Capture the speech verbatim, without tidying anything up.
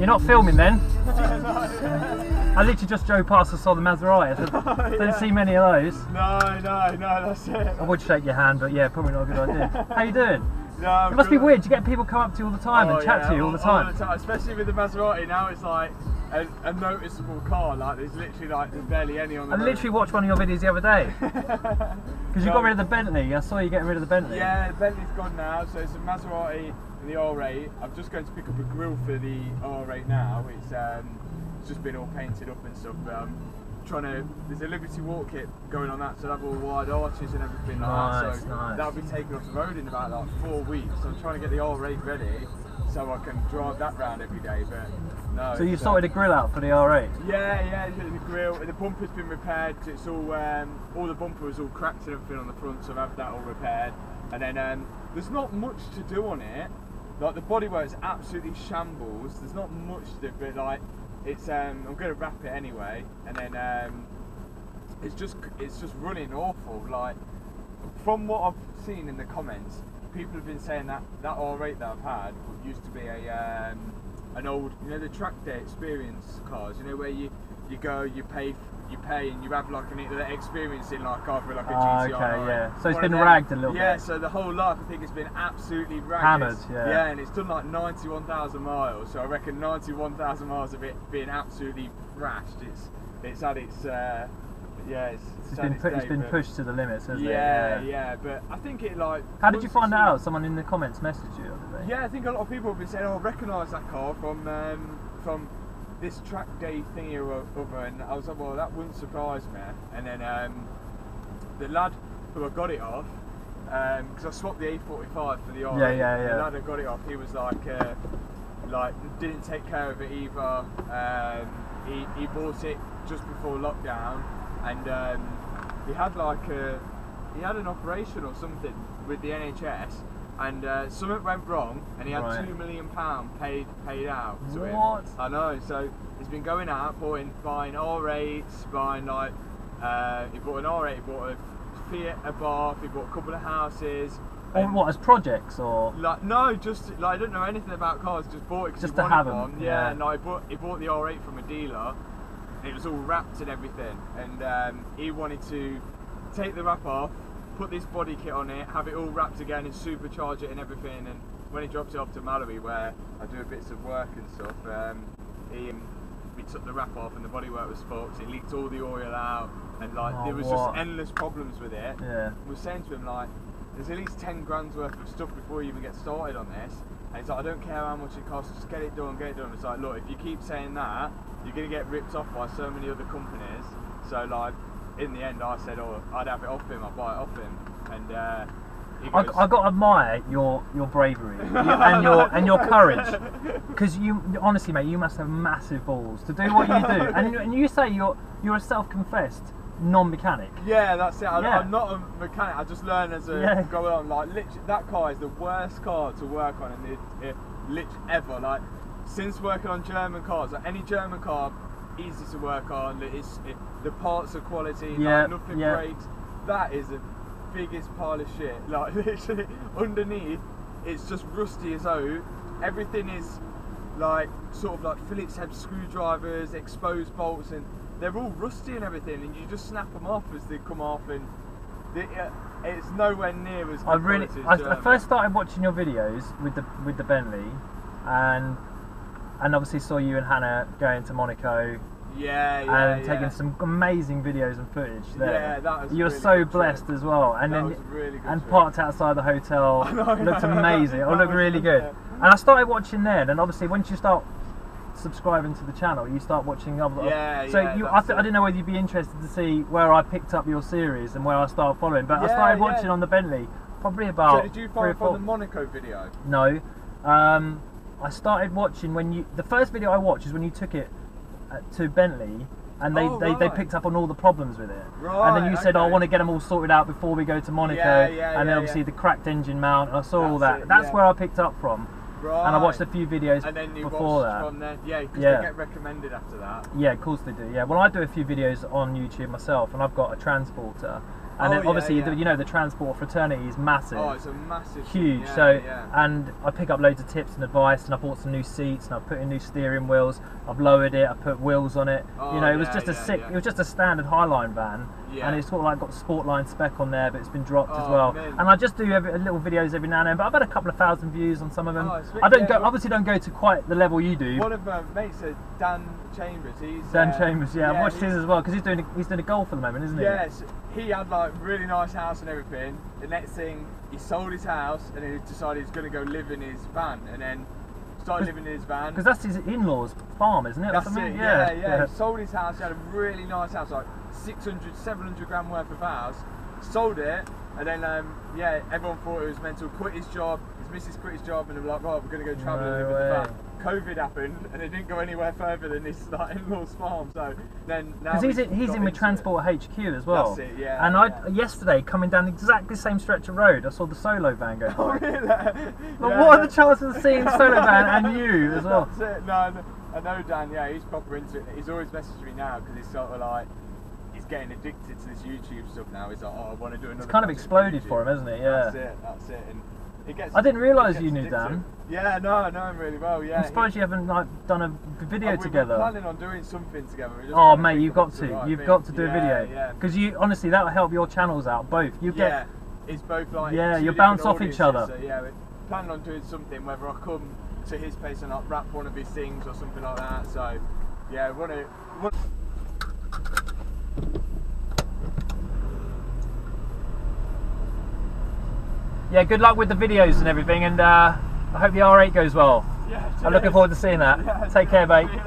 You're not filming then? No. I literally just drove past and saw the Maserati. I said, don't yeah. see many of those. No, no, no, that's it. I would shake your hand, but yeah, probably not a good idea. How you doing? No, I'm it must good. be weird. You get people come up to you all the time oh, and chat yeah, to you all, all the time. all the time. Especially with the Maserati, now it's like a, a noticeable car. Like there's literally like there's barely any on the I road. literally watched one of your videos the other day. Because you no. got rid of the Bentley. I saw you getting rid of the Bentley. Yeah, the Bentley's gone now. So it's a Maserati in the R eight. I'm just going to pick up a grille for the R eight now. It's um, it's just been all painted up and stuff. But I'm trying to. There's a Liberty Walk kit going on that, so that'll have all wide arches and everything like nice, that. So nice. that'll be taken off the road in about like four weeks. So I'm trying to get the R eight ready so I can drive that round every day. But no. So you sorted a grill out for the R eight? Yeah, yeah. The grill, the bumper's been repaired. It's all um, all the bumper was all cracked and everything on the front, so I've had that all repaired. And then um, there's not much to do on it. Like the bodywork's absolutely shambles. There's not much to do, but like it's um, I'm going to wrap it anyway, and then um, it's just it's just running awful. Like from what I've seen in the comments, people have been saying that that R eight that I've had used to be a um, an old, you know, the track day experience cars. You know where you you go, you pay, you pay, and you have like an experience in like either like a oh, G T R. Okay, yeah. So it's been them, ragged a little yeah, bit. Yeah. So the whole life, I think it's been absolutely ragged. Hammered. Yeah. Yeah, and it's done like ninety-one thousand miles. So I reckon ninety-one thousand miles of it being absolutely thrashed. It's it's had its. Uh, Yeah, it's, it's, it's been, its pu day, it's been pushed to the limits, hasn't yeah, it? Yeah, yeah, but I think it like... How did you find that out? Someone in the comments messaged you, did they? Yeah, I think a lot of people have been saying, oh, I recognise that car from um, from this track day thingy or other, and I was like, well, that wouldn't surprise me. And then um, the lad who I got it off, because um, I swapped the A forty-five for the R eight, yeah, yeah, yeah. the lad I got it off, he was like, uh, like didn't take care of it either. Um, he, he bought it just before lockdown, and um, he had like a, he had an operation or something with the N H S, and uh, something went wrong, and he had right. two million pound paid paid out to him. What? I know. So he's been going out, buying buying R eights, buying like uh, he bought an R eight, he bought a Fiat, a Bath, he bought a couple of houses. Or what, as projects or? Like no, just like I don't know anything about cars. Just bought it because just he to have one. them. Yeah, yeah. and like, he bought he bought the R eight from a dealer. It was all wrapped and everything, and um, he wanted to take the wrap off, put this body kit on it, have it all wrapped again and supercharge it and everything. And when he dropped it off to Mallory, where I do bits of work and stuff, um, he we took the wrap off and the bodywork was fucked. It leaked all the oil out, and like oh, there was what? just endless problems with it. Yeah. We were saying to him like, there's at least ten grand's worth of stuff before you even get started on this. And he's like, I don't care how much it costs, just get it done, get it done. It's like, look, if you keep saying that, you're going to get ripped off by so many other companies. So like, in the end I said, oh, I'd have it off him, I'd buy it off him. And uh, he goes, I, I got to admire your, your bravery you, and your and your courage. Because you, honestly mate, you must have massive balls to do what you do. And, and you say you're, you're a self-confessed non-mechanic. Yeah, that's it. I, yeah. I'm not a mechanic. I just learn as a yeah. go on. Like, literally, that car is the worst car to work on in the it, literally ever. Like, since working on German cars, like any German car, easy to work on. It's it, the parts are quality. Yeah, like, nothing yeah. breaks. That is the biggest pile of shit. Like, literally underneath, it's just rusty as out. Everything is like sort of like Phillips head screwdrivers, exposed bolts, and they're all rusty and everything, and you just snap them off as they come off, and they, uh, it's nowhere near as good. I really, as I, I German. first started watching your videos with the with the Bentley, and and obviously saw you and Hannah going to Monaco. Yeah, yeah, and yeah. taking some amazing videos and footage there. Yeah, that was you were really so good blessed trip. as well, and that then was really good and trip. parked outside the hotel. I know, looked yeah, amazing. It that looked was really good, good. yeah. And I started watching then, and obviously once you start subscribing to the channel, you start watching other. Yeah, so yeah, you, I, th it. I didn't know whether you'd be interested to see where I picked up your series and where I started following, but yeah, I started yeah. watching on the Bentley probably about. So did you find from the Monaco video? No, um, I started watching when you. The first video I watched is when you took it uh, to Bentley. And they, oh, they, right. they picked up on all the problems with it. Right, and then you said, okay. oh, I want to get them all sorted out before we go to Monaco. Yeah, yeah, and then yeah, obviously yeah. the cracked engine mount, and I saw That's all that. it, That's yeah. where I picked up from. Right. And I watched a few videos and then you before watched that. From there. Yeah, because yeah. they get recommended after that. Yeah, of course they do. Yeah, well, I do a few videos on YouTube myself, and I've got a transporter. And oh, then obviously, yeah, yeah. The, you know, the transport fraternity is massive. Oh, it's a massive huge. Yeah, so, yeah. and I pick up loads of tips and advice, and I bought some new seats, and I put in new steering wheels. I've lowered it. I put wheels on it. Oh, you know, it was yeah, just a yeah, sick. yeah. It was just a standard Highline van, Yeah. and it's sort of like got the Sportline spec on there, but it's been dropped Oh, as well. man. And I just do every, little videos every now and then. But I've had a couple of thousand views on some of them. Oh, sweet. I don't Yeah, go, well- obviously don't go to quite the level you do. One of my mates, uh, Dan Chambers, he's Dan uh, Chambers, yeah, I've watched he's- his as well because he's doing a, he's doing a golf at the moment, isn't he? Yes, he had like really nice house and everything. The next thing, he sold his house and then he decided he's going to go live in his van, and then started living in his van. Because that's his in-laws' farm, isn't it? or That's something? it, yeah, yeah, He sold his house, he had a really nice house, like six hundred, seven hundred grand worth of house. Sold it, and then, um, yeah, everyone thought it was mental. Quit his job, his missus quit his job, and they were like, right, we're going to go travel No and live in the way. van. COVID happened, and it didn't go anywhere further than this like, in-laws farm, so then now Because he's, we've in, he's got in with into it. Transport H Q as well. That's it, yeah, And I yeah. yesterday, coming down exactly the same stretch of road, I saw the Solo van go. Oh, really? But Yeah, what are yeah. the chances of seeing the Solo van and you as well? That's it. No, I know- I know Dan. Yeah, he's proper into it. He's always messaged me now because he's sort of like he's getting addicted to this YouTube stuff now. He's like, oh, I want to do another. It's kind of project exploded YouTube. for him, hasn't it? Yeah. That's it. That's it. And it gets. I didn't realise it you gets knew addictive. Dan. Yeah, no, I know him really well. Yeah. I'm surprised you haven't like done a video Oh, we were together. planning on doing something together. We're just Oh trying to mate, think you've of got what's the to. right You've thing. got to do yeah, a video Yeah. because you honestly that'll help your channels out both. You get Yeah. It's both like. Yeah, two you bounce different off each audiences, other. So yeah, we're planning on doing something. Whether I come to his place and like rap one of his things or something like that. So yeah, we want to. yeah. Good luck with the videos and everything, and uh, I hope the R eight goes well. Yeah, I'm looking cheers. forward to seeing that. Yeah, Take care, mate. see you.